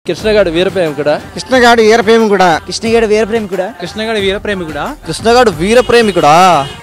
కృష్ణగాడు వీరప్రేమికుడా కృష్ణగాడు వీరప్రేమికుడా కృష్ణగాడు వీరప్రేమికుడా కృష్ణగాడు వీరప్రేమికుడా కృష్ణగాడు వీరప్రేమికుడా